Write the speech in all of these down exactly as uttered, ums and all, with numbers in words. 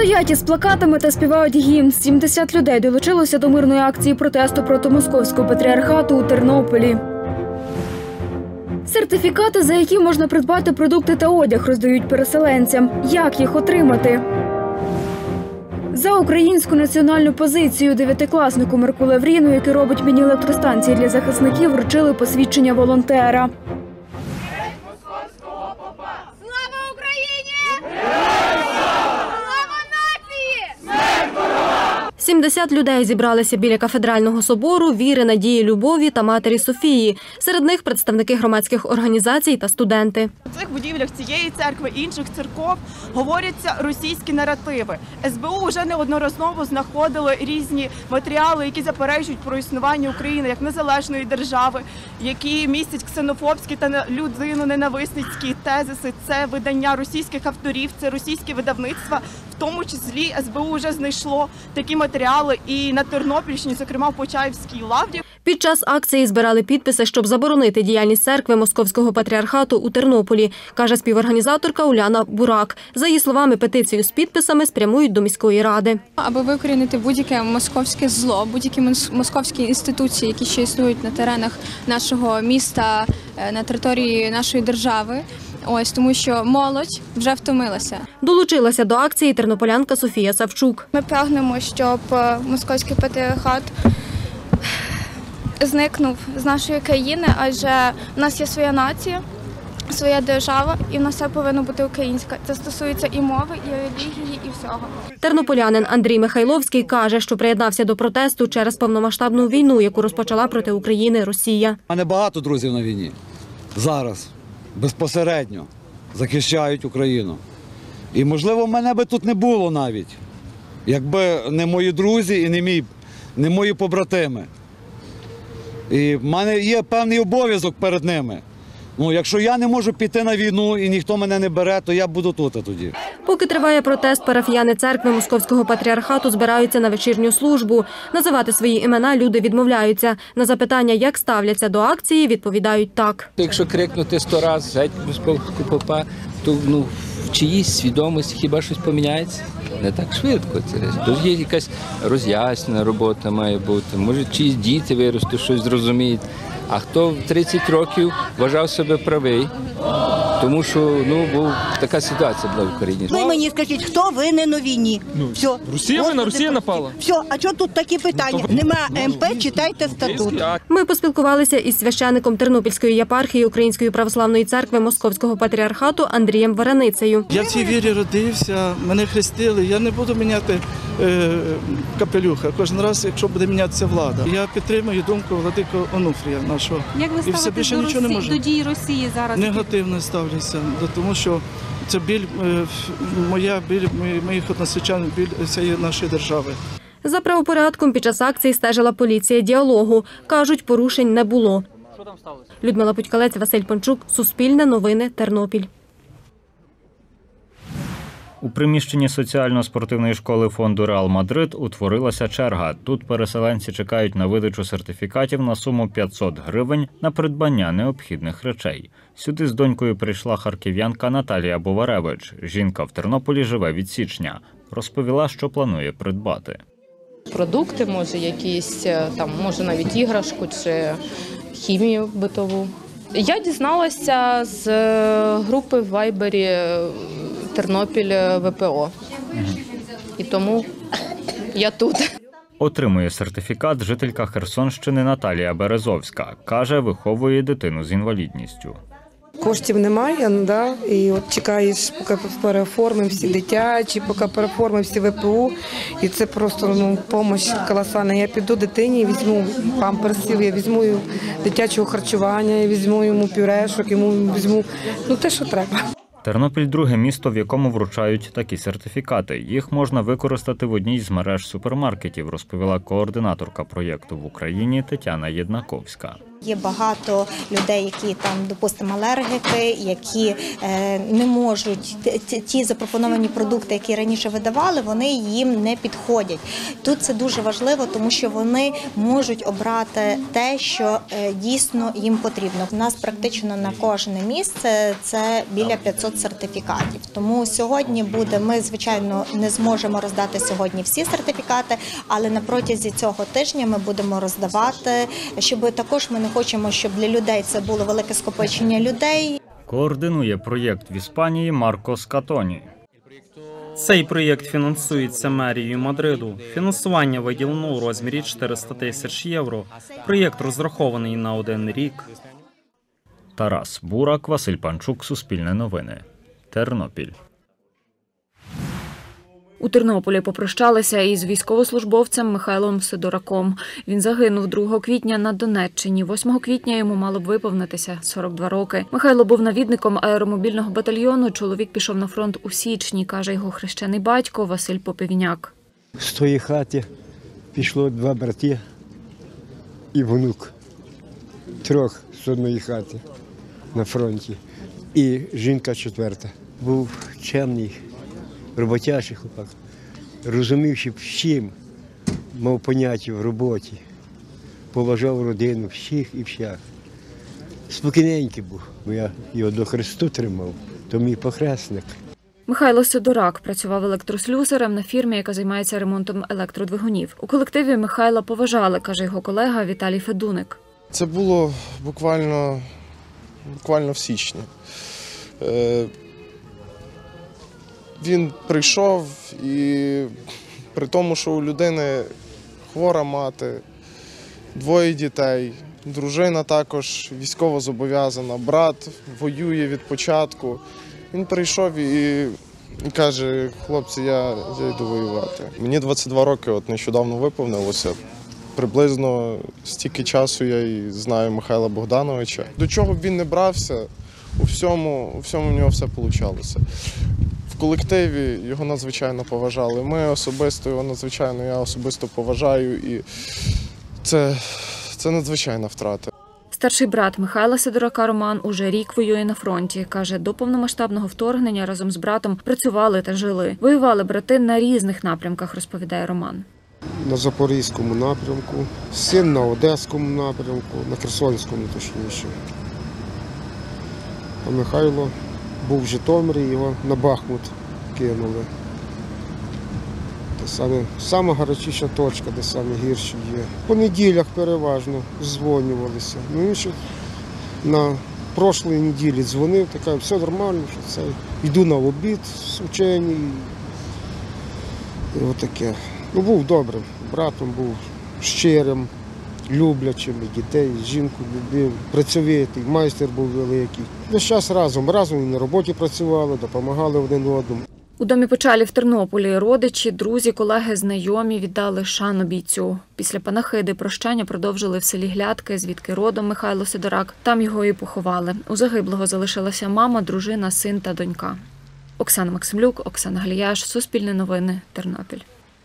Стоять із плакатами та співають гімн. сімдесят людей долучилося до мирної акції протесту проти Московського патріархату у Тернополі. Сертифікати, за які можна придбати продукти та одяг, роздають переселенцям. Як їх отримати? За українську національну позицію дев'ятикласнику Марку Лавріну, який робить міні-електростанції для захисників, вручили посвідчення волонтера. Слава Україні! Слава нації! сімдесят людей зібралися біля кафедрального собору «Віри, надії, любові» та Матері Софії. Серед них представники громадських організацій та студенти. У цих будівлях цієї церкви і інших церков говоряться російські наративи. ес бе у вже неодноразово знаходили різні матеріали, які заперечують про існування України як незалежної держави, які містять ксенофобські та людиноненависницькі тезиси. Це видання російських авторів, це російські видавництва. В тому числі ес бе у вже знайшло такі матеріали і на Тернопільщині, зокрема в Почаївській лаврі. Під час акції збирали підписи, щоб заборонити діяльність церкви Московського патріархату у Тернополі, каже співорганізаторка Уляна Бурак. За її словами, петицію з підписами спрямують до міської ради. Аби викорінити будь-яке московське зло, будь-які московські інституції, які ще існують на теренах нашого міста, на території нашої держави. Ось, тому що молодь вже втомилася. Долучилася до акції тернополянка Софія Савчук. Ми прагнемо, щоб Московський патріархат зникнув з нашої країни, адже в нас є своя нація, своя держава, і в нас все повинно бути українське. Це стосується і мови, і релігії, і всього. Тернополянин Андрій Михайловський каже, що приєднався до протесту через повномасштабну війну, яку розпочала проти України Росія. У мене багато друзів на війні. Зараз безпосередньо захищають Україну. І, можливо, мене би тут не було навіть, якби не мої друзі і не, мій, не мої побратими. І в мене є певний обов'язок перед ними. Ну, якщо я не можу піти на війну і ніхто мене не бере, то я буду тут тоді. Поки триває протест, парафіяни церкви Московського патріархату збираються на вечірню службу. Називати свої імена люди відмовляються. На запитання, як ставляться до акції, відповідають так. Якщо крикнути сто разів «Геть Московського попа», то ну, в чиїсь свідомості хіба щось поміняється? Не так швидко це. Тож є якась роз'яснена робота має бути. Може, чиїсь діти виростуть, щось зрозуміють. А хто в тридцять років вважав себе правий, тому що ну, був, така ситуація була в Україні. Ви мені скажіть, хто винен у війні? Ну, все. Росія винна, Росія напала. Все, а чого тут такі питання? Ну, Нема ем пе, читайте статут. Ми поспілкувалися із священником Тернопільської єпархії Української православної церкви Московського патріархату Андрієм Вараницею. Я в цій вірі родився, мене хрестили, я не буду міняти е, капелюха кожен раз, якщо буде мінятися влада. Я підтримую думку владико Онуфрія нашого. Як ви ставитесь до, Росії, до дій Росії зараз? Негативно ставлюся, тому що це біль моя, біль моїх односельчан, біль цієї нашої держави. За правопорядком під час акції стежила поліція діалогу. Кажуть, порушень не було. Людмила Путькалець, Василь Панчук, Суспільне новини, Тернопіль. У приміщенні соціально-спортивної школи фонду «Реал Мадрид» утворилася черга. Тут переселенці чекають на видачу сертифікатів на суму п'ятсот гривень на придбання необхідних речей. Сюди з донькою прийшла харків'янка Наталія Боваревич. Жінка в Тернополі живе від січня. Розповіла, що планує придбати. Продукти, може якісь, там, може навіть іграшку чи хімію битову. Я дізналася з групи в Вайбері Тернопіль ве пе о. І тому я тут. Отримує сертифікат жителька Херсонщини Наталія Березовська. Каже, виховує дитину з інвалідністю. Коштів немає, да? І от чекаєш, поки переоформимо всі дитячі, поки переоформимо всі ве пе у. І це просто ну, допомога колосальна. Я піду дитині, візьму памперсів, я візьму дитячого харчування, я візьму йому пюрешок, йому візьму ну, те, що треба. Тернопіль – друге місто, в якому вручають такі сертифікати. Їх можна використати в одній з мереж супермаркетів, розповіла координаторка проєкту в Україні Тетяна Єднаковська. Є багато людей, які там, допустимо, алергіки, які е, не можуть, ті запропоновані продукти, які раніше видавали, вони їм не підходять. Тут це дуже важливо, тому що вони можуть обрати те, що е, дійсно їм потрібно. У нас практично на кожне місце це біля п'ятсот сертифікатів. Тому сьогодні буде, ми, звичайно, не зможемо роздати сьогодні всі сертифікати, але на протязі цього тижня ми будемо роздавати, щоб також ми не хочемо, щоб для людей це було велике скопичення людей. Координує проєкт в Іспанії Марко Скатоні. Цей проєкт фінансується мерією Мадриду. Фінансування виділено у розмірі чотириста тисяч євро. Проєкт розрахований на один рік. Тарас Бурак, Василь Панчук, Суспільне новини, Тернопіль. У Тернополі попрощалися із військовослужбовцем Михайлом Сидораком. Він загинув другого квітня на Донеччині. восьмого квітня йому мало б виповнитися сорок два роки. Михайло був навідником аеромобільного батальйону. Чоловік пішов на фронт у січні, каже його хрещений батько Василь Попівняк. З тої хати пішло два брати і внук. Трьох з одної хати на фронті. І жінка четверта. Був чемний, роботящий хлопак. Розумівши всім, мав поняття в роботі. Поважав родину всіх і всіх. Спокійненький був, бо я його до хресту тримав, то мій похресник. Михайло Сидорак працював електрослюсарем на фірмі, яка займається ремонтом електродвигунів. У колективі Михайла поважали, каже його колега Віталій Федуник. Це було буквально, буквально в січні. Е, він прийшов і при тому, що у людини хвора мати, двоє дітей, дружина також військово зобов'язана, брат воює від початку. Він прийшов і, і каже: хлопці, я, я йду воювати. Мені двадцять два роки, от нещодавно виповнилося. Приблизно стільки часу я і знаю Михайла Богдановича. До чого б він не брався, у всьому, у всьому в нього все вийшло. В колективі його надзвичайно поважали. Ми особисто його надзвичайно, я особисто поважаю, і це, це надзвичайна втрата. Старший брат Михайла Сидорака Роман уже рік воює на фронті. Каже, до повномасштабного вторгнення разом з братом працювали та жили. Воювали брати на різних напрямках, розповідає Роман. На Запорізькому напрямку, син на Одеському напрямку, на Херсонському точніше. А Михайло був в Житомирі, його на Бахмут кинули. Це саме, саме гарячіша точка, де саме гірші є. По неділях переважно дзвонювалися. Ну і ще на прошлій неділі дзвонив, така, все нормально, що це. Йду на обід з учені. І отаке. Ну, був добрим, братом був щирим, люблячим, і дітей, і жінку любив, працьовитий, майстер був великий. Весь час разом, разом і на роботі працювали, допомагали один одному. У домі Почалі в Тернополі родичі, друзі, колеги, знайомі віддали шану бійцю. Після панахиди прощання продовжили в селі Глядки, звідки родом Михайло Сидорак. Там його і поховали. У загиблого залишилася мама, дружина, син та донька. Оксана Максимлюк, Оксана Галіяш, Суспільне новини, Тернопіль.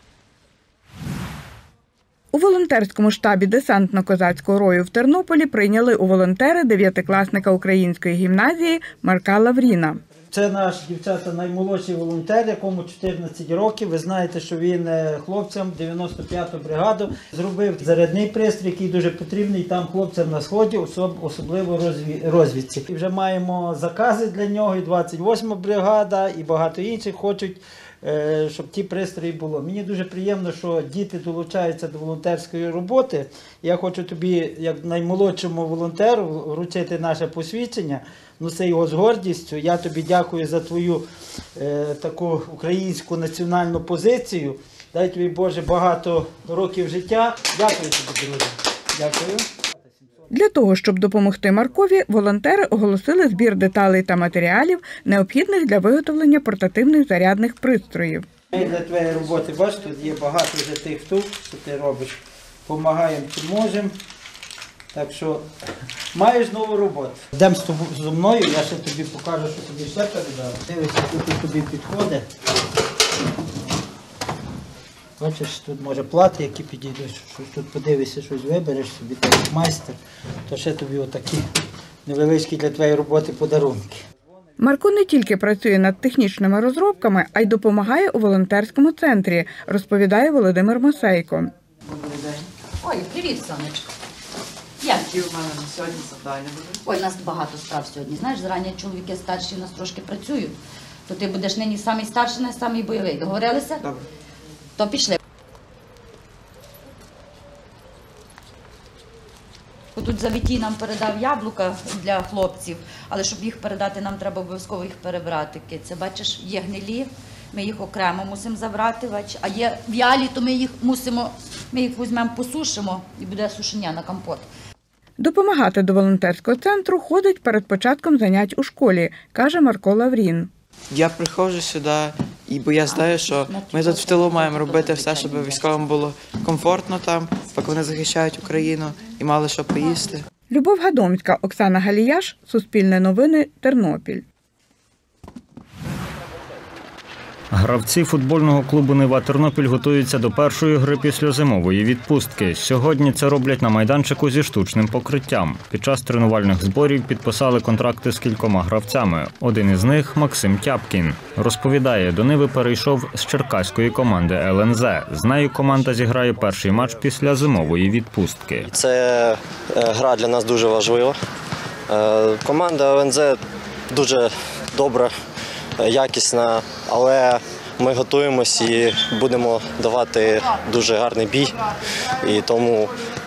У волонтерському штабі десантно-козацького рою в Тернополі прийняли у волонтери дев'ятикласника української гімназії Марка Лавріна. Це наш, дівчата, наймолодший волонтер, якому чотирнадцять років. Ви знаєте, що він хлопцям дев'яносто п'яту бригаду зробив зарядний пристрій, який дуже потрібний там хлопцям на сході, особливо розвідці. І вже маємо закази для нього, і двадцять восьма бригада, і багато інших хочуть, щоб ті пристрої було. Мені дуже приємно, що діти долучаються до волонтерської роботи. Я хочу тобі, як наймолодшому волонтеру, вручити наше посвідчення. Ну, це його з гордістю. Я тобі дякую за твою е, таку українську національну позицію. Дай тобі, Боже, багато років життя. Дякую тобі, друзі. Дякую. Для того, щоб допомогти Маркові, волонтери оголосили збір деталей та матеріалів, необхідних для виготовлення портативних зарядних пристроїв. Ми для твоєї роботи, бачиш, тут є багато вже тих штук, що ти робиш. Помагаємо, чи можемо. Так що маєш нову роботу. Йдемо зі мною, я ще тобі покажу, що тобі ще передав. Дивися, тут тобі підходить. Бачиш, тут може плати, які підійдуть, що тут подивишся, щось вибереш собі, так як майстер, то ще тобі отакі невеличкі для твоєї роботи подарунки. Марко не тільки працює над технічними розробками, а й допомагає у волонтерському центрі, розповідає Володимир Мосейко. Ой, привіт, сонечко. Які у мене на сьогодні завдання будуть? Ой, у нас багато справ сьогодні. Знаєш, зарані чоловіки старші у нас трошки працюють, то ти будеш нині самий старший, не самий бойовий. Договорилися? Добре. То пішли. Тут Завітій нам передав яблука для хлопців, але щоб їх передати, нам треба обов'язково їх перебрати. Це, бачиш, є гнилі, ми їх окремо мусимо забрати, бач. А є в'ялі, то ми їх мусимо, ми їх візьмемо, посушимо і буде сушення на компот. Допомагати до волонтерського центру ходить перед початком занять у школі, каже Марко Лаврін. Я приходжу сюди, і бо я знаю, що ми тут в тилу маємо робити все, щоб військовим було комфортно там, поки вони захищають Україну і мали що поїсти. Любов Гадомська, Оксана Галіяш, Суспільне новини, Тернопіль. Гравці футбольного клубу «Нива Тернопіль» готуються до першої гри після зимової відпустки. Сьогодні це роблять на майданчику зі штучним покриттям. Під час тренувальних зборів підписали контракти з кількома гравцями. Один із них – Максим Тяпкін. Розповідає, до «Ниви» перейшов з черкаської команди ел ен зет. З нею команда зіграє перший матч після зимової відпустки. Це гра для нас дуже важлива. Команда ел ен зет дуже добра, якісна, але ми готуємось і будемо давати дуже гарний бій, і тому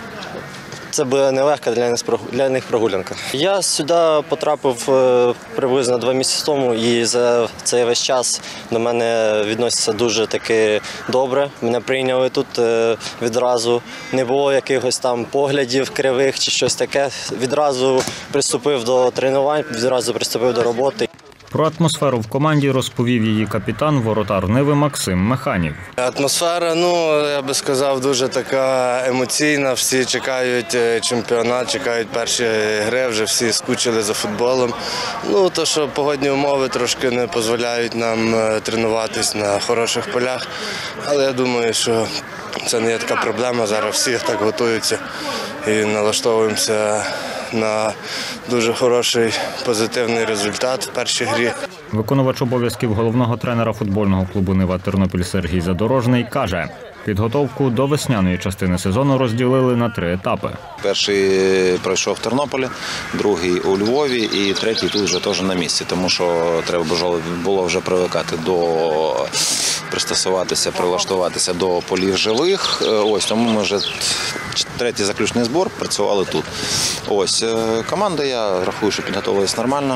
це буде нелегка для них прогулянка. Я сюди потрапив приблизно два місяці тому, і за цей весь час до мене відносяться дуже таки добре. Мене прийняли тут відразу, не було якихось там поглядів кривих чи щось таке. Відразу приступив до тренувань, відразу приступив до роботи. Про атмосферу в команді розповів її капітан, воротар «Ниви» Максим Механів. Атмосфера, ну, я би сказав, дуже така емоційна. Всі чекають чемпіонат, чекають перші гри, вже всі скучили за футболом. Ну, то, що погодні умови трошки не дозволяють нам тренуватись на хороших полях. Але я думаю, що це не є така проблема. Зараз всі так готуються і налаштовуємося на дуже хороший позитивний результат в першій грі. Виконувач обов'язків головного тренера футбольного клубу «Нива Тернопіль» Сергій Задорожний каже, підготовку до весняної частини сезону розділили на три етапи. Перший пройшов в Тернополі, другий у Львові і третій тут вже теж на місці, тому що треба було вже привикати до пристосуватися, прилаштуватися до полів живих. Ось тому ми вже третій заключний збор працювали тут. Ось команда, я рахую, що підготувалися нормально,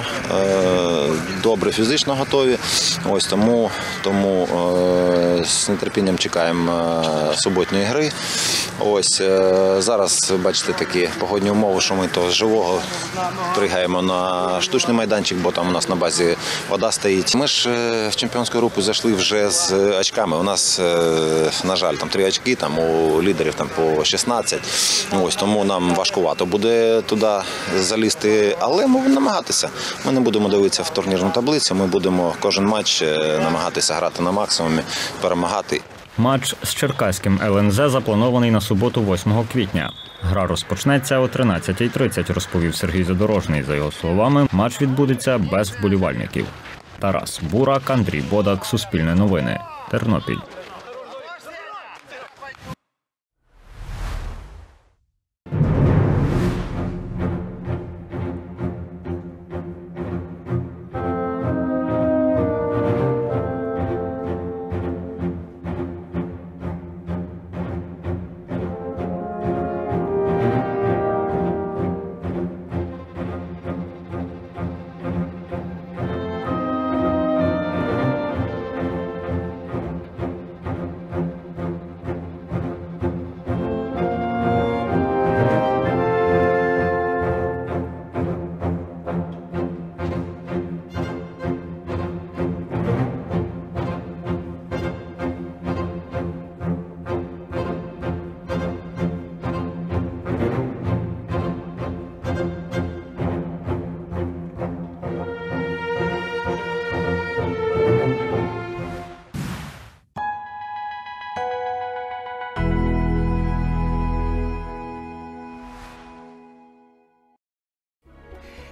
добре фізично готові. Ось тому, тому з нетерпінням чекаємо суботньої гри. Ось зараз бачите такі погодні умови, що ми то з живого пригаємо на штучний майданчик, бо там у нас на базі вода стоїть. Ми ж в чемпіонську групу зайшли вже з очками. У нас, на жаль, там три очки, там у лідерів там по шістнадцять. Ось тому нам важкувато буде туди залізти, але ми будемо намагатися. Ми не будемо дивитися в турнірну таблицю, ми будемо кожен матч намагатися грати на максимумі, перемагати. Матч з черкаським ел ен зет запланований на суботу, восьмого квітня. Гра розпочнеться о тринадцятій тридцять, розповів Сергій Задорожний. За його словами, матч відбудеться без вболівальників. Тарас Бурак, Андрій Бодак, Суспільне новини, Тернопіль.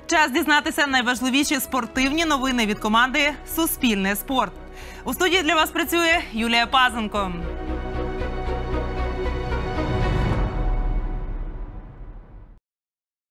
Час дізнатися найважливіші спортивні новини від команди «Суспільне спорт». У студії для вас працює Юлія Пазенко.